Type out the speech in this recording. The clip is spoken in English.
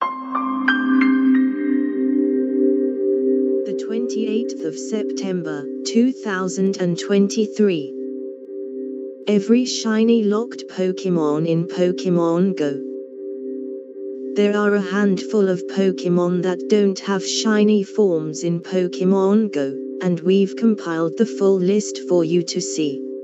The 28th of September, 2023. Every shiny locked Pokemon in Pokemon Go. There are a handful of Pokemon that don't have shiny forms in Pokemon Go, and we've compiled the full list for you to see.